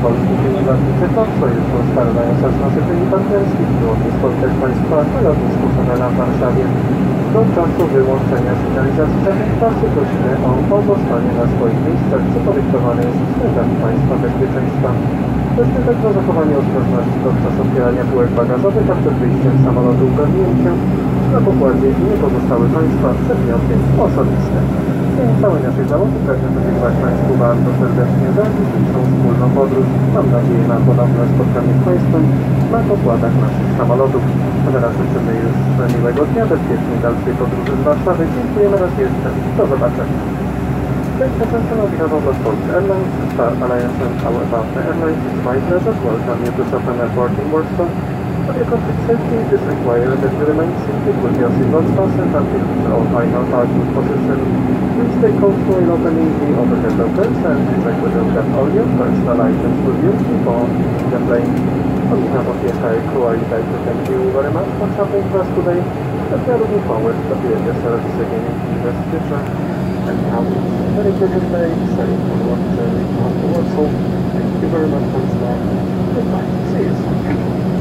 polskich linii lotniczych non-sojuszu starając z naszych linii partnerskich było nie spotkać Państwa na lotnisku Chomela w Warszawie. Do czasu wyłączenia sygnalizacji żadnych prosimy o pozostanie na swoich miejscach, co podyktowane jest względami Państwa bezpieczeństwa. Prosimy także o zachowanie ostrożności podczas otwierania półek bagażowych, a przed wyjściem z samolotu upewnienie się, że na pokładzie nie pozostały Państwa przedmioty osobiste. W imieniu całej naszej załogi pragnę podziękować Państwu bardzo serdecznie za dzisiejszą wspólną podróż. Mam nadzieję na ponowne spotkanie z Państwem na pokładach naszych samolotów. A teraz życzymy już miłego dnia, bezpiecznej dalszej podróży z Warszawy. Dziękujemy raz jeszcze. Do zobaczenia. Ladies and gentlemen, on behalf of Lufthansa Airlines, Star Alliance and our partner airlines, it's my pleasure to welcome you to Sofia Airport in Warsaw. For your complete safety, it is required that you remain seated with your seatbelt fastened until it's all final parking position. Please take close to opening the overhead lockers and check whether you have all your personal items with you before leaving the plane. On behalf of the entire crew, I would like to thank you very much for traveling with us today, and we are looking forward to being your service again in the near future. And now, very good day, safe forward journey to Warsaw. Thank you very much once more. Goodbye. See you soon.